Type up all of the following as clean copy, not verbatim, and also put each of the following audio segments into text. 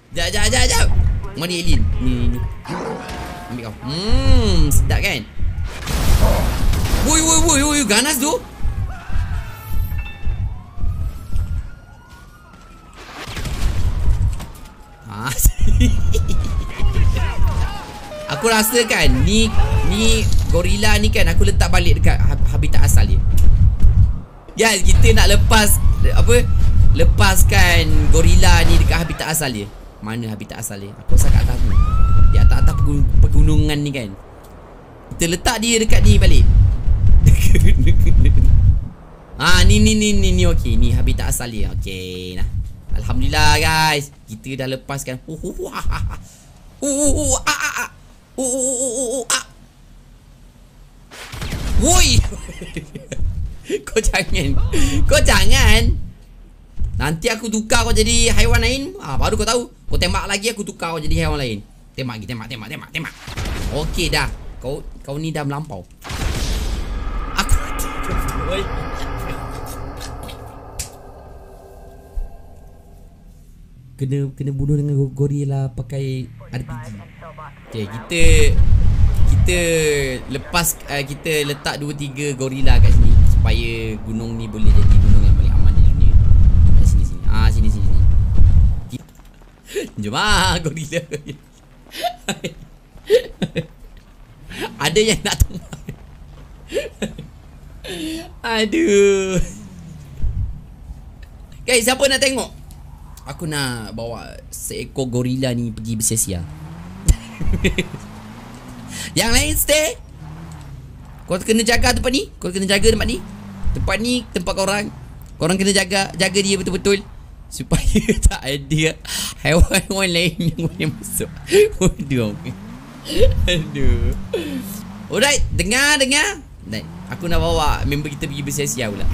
Jap. Mana alien? Ni. Ambil kau. Sedap kan? Woi, ganas tu. Aku rasa kan ni gorila ni kan aku letak balik dekat habitat asal dia. Guys, kita nak lepaskan gorila ni dekat habitat asal dia. Mana habitat asal dia? Aku rasa kat atas ni. Di atas pegunungan ni kan. Kita letak dia dekat ni balik. Ni okey, ni habitat asal dia. Okey, nah. Alhamdulillah guys, kita dah lepaskan. Woi. Kau jangan. Nanti aku tukar kau jadi haiwan lain. Baru kau tahu. Kau tembak lagi aku tukar kau jadi haiwan lain. Tembak. Okey dah. Kau ni dah melampau. Aku mati. Kena bunuh dengan gorila pakai RPG. Okay, kita lepas kita letak 2-3 gorila kat sini supaya gunung ni boleh jadi gunung yang paling aman di dunia. Sini. Jom gorila. Ada yang nak tumbang. Aduh. Guys, siapa nak tengok? Aku nak bawa seekor gorila ni pergi bersia-sia. Yang lain stay. Kau kena jaga tempat ni. Tempat ni tempat korang. Korang kena jaga dia betul-betul supaya tak ada haiwan-haiwan lain yang boleh masuk. Aduh. Alright, dengar. Aku nak bawa member kita pergi bersia-sia pula.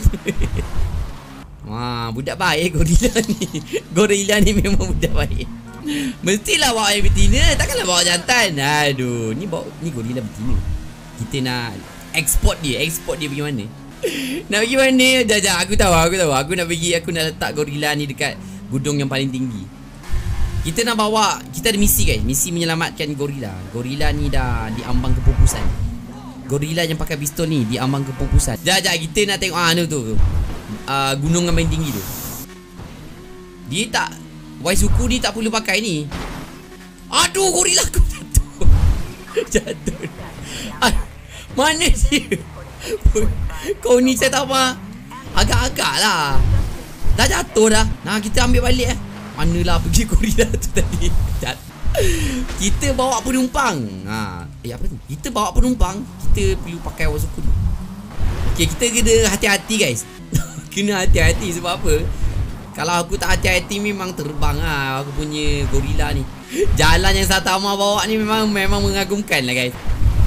Budak baik gorila ni memang budak baik. Mestilah bawa yang betina, takkanlah bawa jantan. Aduh, ni gorila betina. Kita nak ekspor dia pergi mana? Nak pergi mana? Jap, aku tahu. Aku nak letak gorila ni dekat gunung yang paling tinggi. Kita nak bawa, kita ada misi guys. Misi menyelamatkan gorila. Gorila ni dah diambang kepupusan. Gorila yang pakai pistol ni diambang kepupusan. Jap, kita nak tengok tu. Gunung yang paling tinggi tu. Dia tak, Waisuku ni tak perlu pakai ni. Aduh, gorila aku jatuh. Mana dia? Kau ni saya tak apa. Agak-agak lah. Dah jatuh dah. Nah, kita ambil balik Manalah pergi gorila tu tadi. Kita bawa penumpang. Apa tu? Kita bawa penumpang. Kita perlu pakai Waisuku tu. Okay, kita kena hati-hati guys. Kena hati-hati sebab apa? Kalau aku tak hati-hati memang terbang aku punya gorila ni. Jalan yang Saitama bawa ni memang mengagumkan lah guys.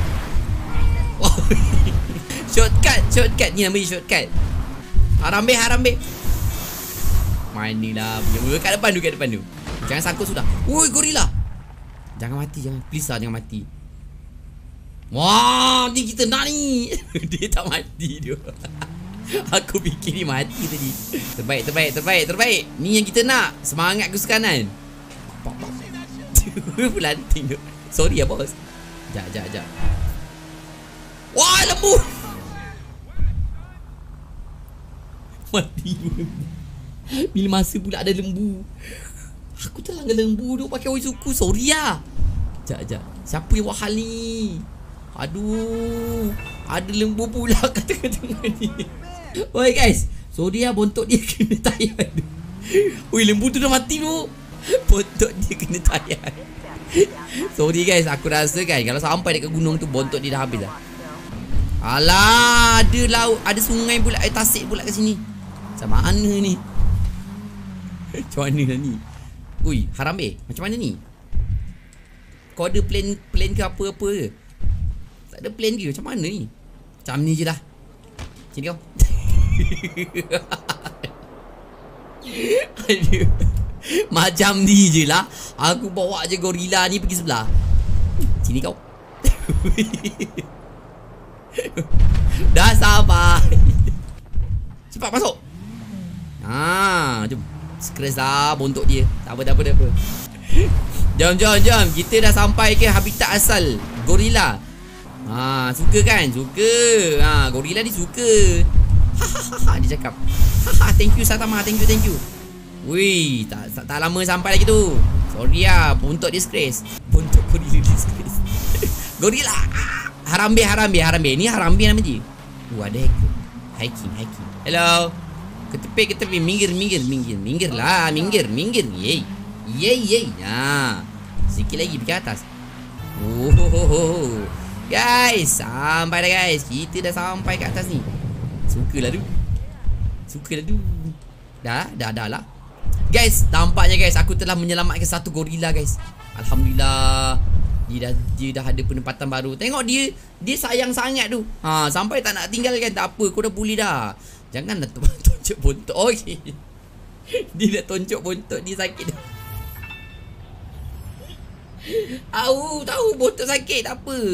Shortcut ni namanya shortcut. Harambe. Manalah punya. Kat depan tu. Jangan sangkut sudah. Woi gorila. Jangan mati, please lah jangan mati. Wah, ni kita nak ni. Dia tak mati dia. Aku fikir ni mati tadi. Terbaik. Ni yang kita nak. Semangat aku sekanan. Pelanting tu. Sorry ya bos. Jap. Wah, lembu. Mati. Bila masa pula ada lembu. Aku telah dengan lembu tu pakai Waisuku. Sorry ya. Jap. Siapa yang buat hal ni? Aduh. Ada lembu pula kat tengah-tengah ni. Oi guys, sorry bontot dia kena tayar. Oi, lembu tu dah mati tu. Bontot dia kena tayar. Sorry guys, aku rasa kan kalau sampai dekat gunung tu bontot dia dah habis lah. Alah, ada laut, ada sungai pula, tasik pula kat sini. Macam mana ni? Macam mana lah ni? Ui, Harambe, macam mana ni? Kau ada plan ke apa-apa ke? Tak ada plan ke? Macam mana ni? Macam ni je lah. Sini kau. Aduh. Macam ni je lah. Aku bawa je gorila ni pergi sebelah. Sini kau. Dah sabar. Cepat masuk. Jom. Scratch lah bontot dia. Tak apa. Jom. Kita dah sampai ke habitat asal gorila. Suka kan? Suka. Gorila ni suka. Dia cakap. Thank you Satama, thank you. Wih, tak lama sampai lagi tu. Sorry lah, bontot dia scratch. Bontot gorila dia scratch. Gorila. Harambe. Ni Harambe nama dia. Ada hacker. Hiking. Hello. Ke tepi. Minggir lah. Minggir. Yey. Sikit lagi pergi atas. Guys, sampai dah guys. Kita dah sampai kat atas ni. Sukalah tu. Dah lah. Guys, nampaknya guys aku telah menyelamatkan satu gorila guys. Alhamdulillah. Dia dah ada penempatan baru. Tengok dia sayang sangat tu. Sampai tak nak tinggalkan. Tak apa, kau dah boleh dah. Janganlah tonjok bontot. Okey. Dia dah tonjok bontot, dia sakit dah. Tahu bontot sakit, tak apa.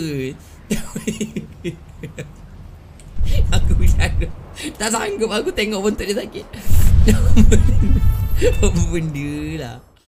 Aku tak sanggup aku tengok bontot dia sakit. Apa benda lah.